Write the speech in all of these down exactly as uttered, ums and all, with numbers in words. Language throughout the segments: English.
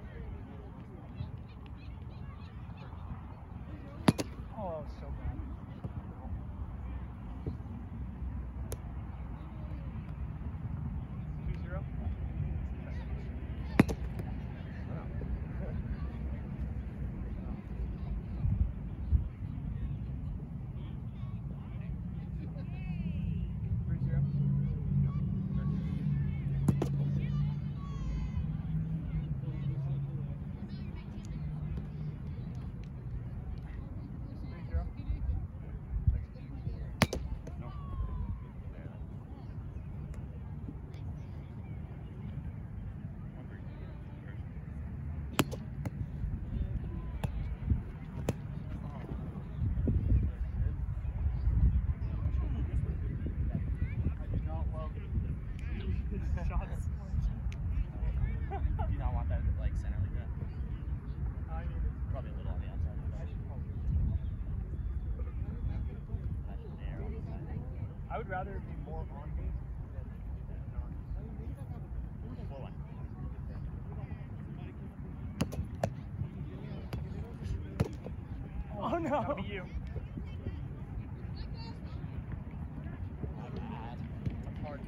Oh, so bad. Two zero. Three zero. Shots. Do you not want that like center like that? I need it. Probably a little on the outside. I should probably. There on the side. I would rather it be more on me than not. Four one. Oh no! That'll be you. That's hard.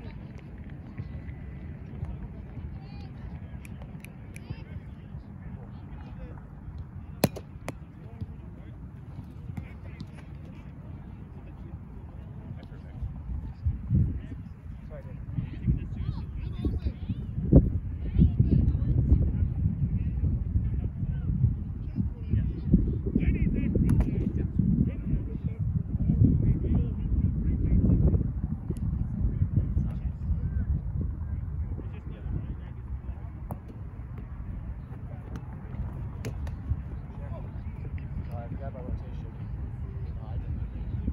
Sorry, I forgot about rotation. No, I didn't.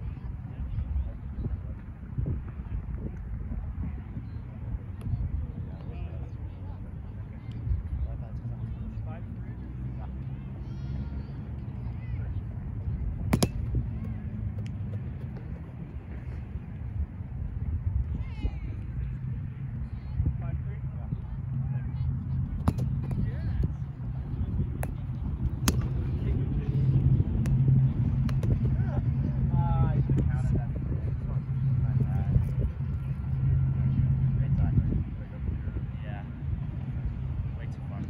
Five, three. Five, three. Ah, you should have counted that. My bad. Great time. Yeah. Way too far.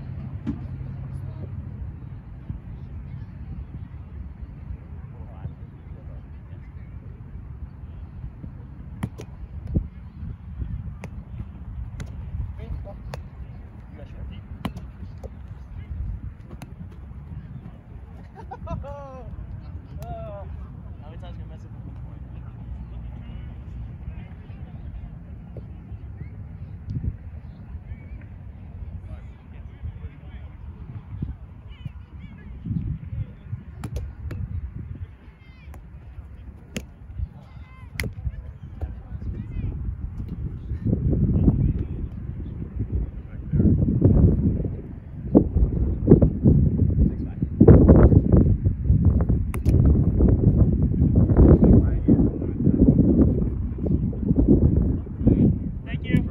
You got short deep. Oh, oh. How many times can I mess up with one point? Thank you.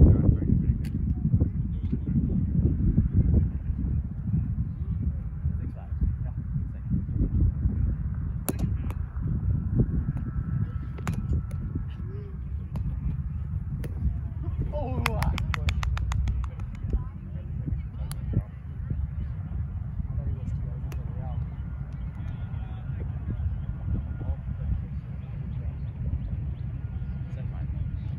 Six five. Yeah. Oh, ah. I thought he was too early for the out. Seven five.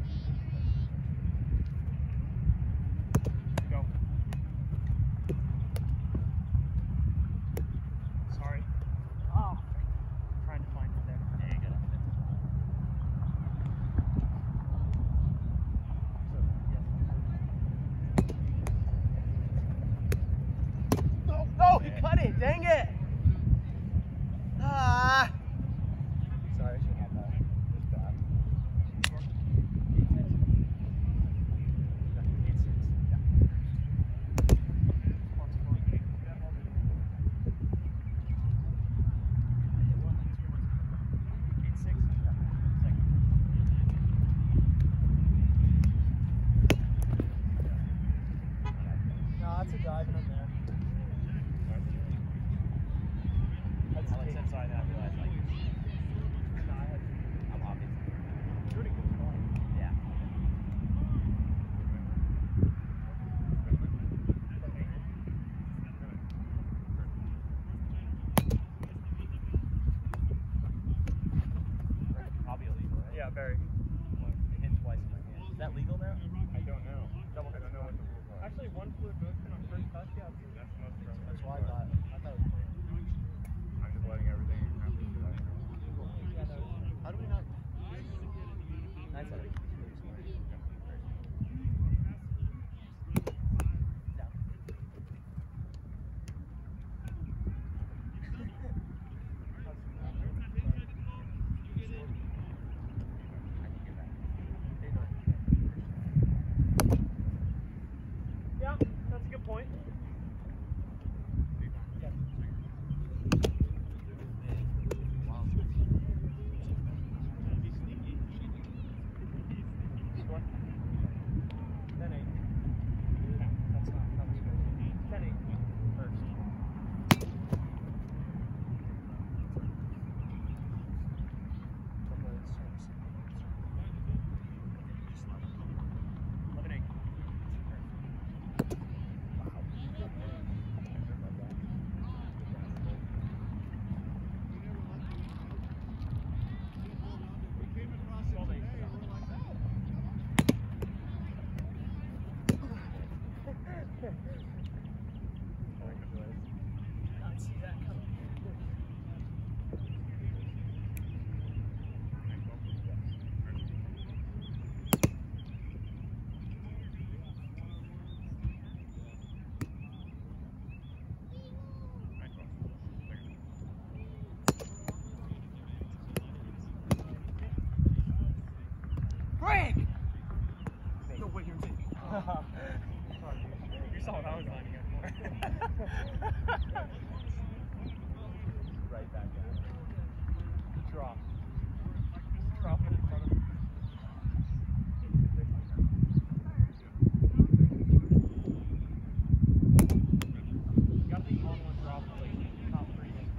Go. Sorry. Oh, trying to find it there. Yeah, you got it. Oh, oh, he cut it. Dang it. Ah. Sorry, I should have that. It's bad. Eight six. Eight six. No, that's a dive and I'm there. very. Once, it hit twice in my hand. Is that legal now? I don't know. Double I don't know what the rules are. Actually, one fluid motion on first touch, yeah. That's most from That's why I thought. I thought it was clean. I'm just letting everything happen to that. Yeah, no. How do we not? Nice edit. Yeah, that's a good point. Score. ten eight. That's not, that was good. ten eight. First. eleven eight. twelve eight. Not see that coming. Greg! No way you're taking. You saw what I was lining up for. Right back at Drop. Drop it in front of him. You got the on-one drop like top three in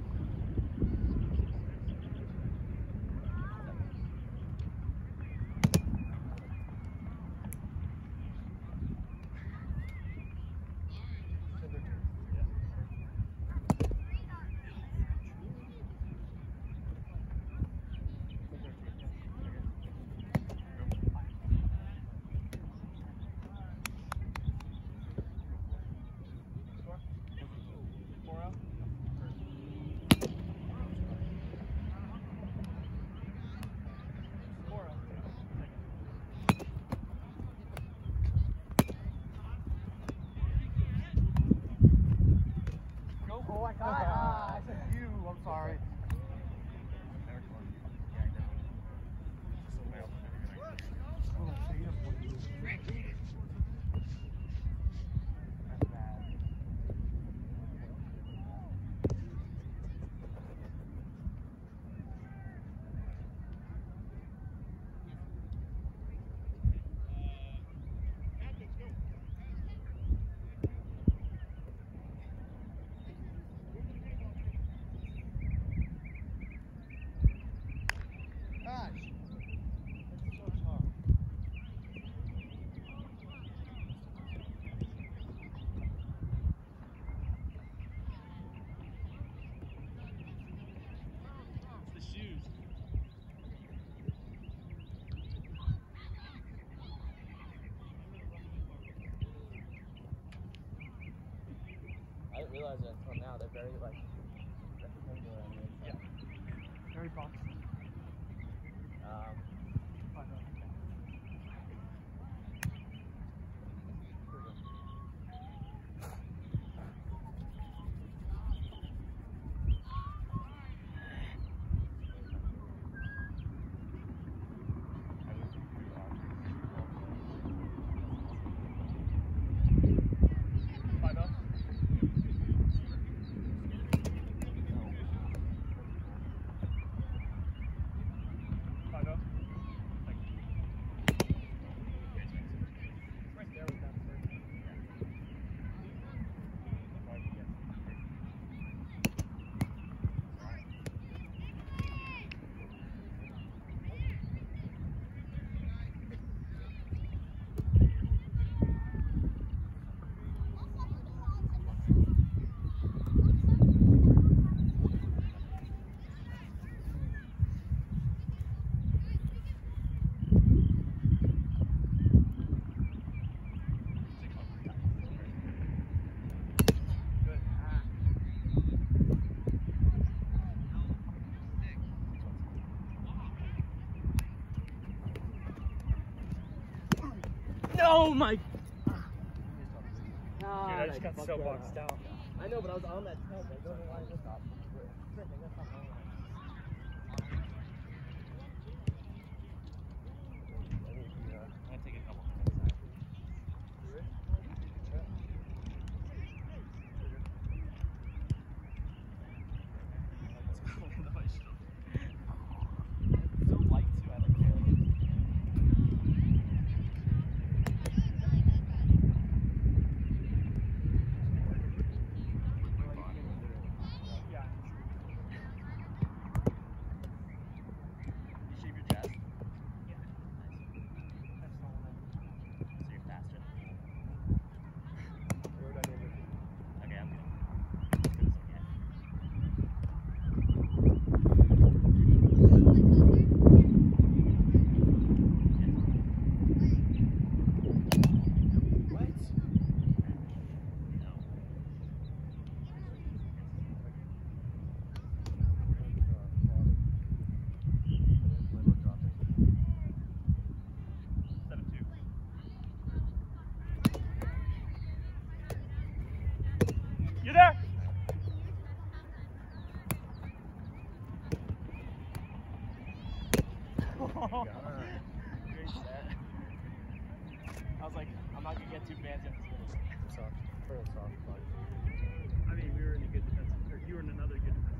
four out. Four out. Go. Oh, I got ah, I said you. I'm sorry. That's bad. Gosh. It's so tough. the shoes. I didn't realize that until now. They're very like rectangular. I mean, Yeah. Very boxy. um, Five out. Five out. No, my. Dude, I just got so boxed out. I know, but I was on that tag. I don't know why I just stopped. I'm gonna take a couple minutes. So light too. I like it. Yeah. You shave your chest. Yeah. That's all I So you're faster. Aerodynamic. Okay, I'm good. As good as I get. What? No. Seven two. You there? Great set. I was like, I'm not gonna get too fancy on this video. Soft. Real soft. But I mean, we were in a good defensive. Or you were in another good defensive.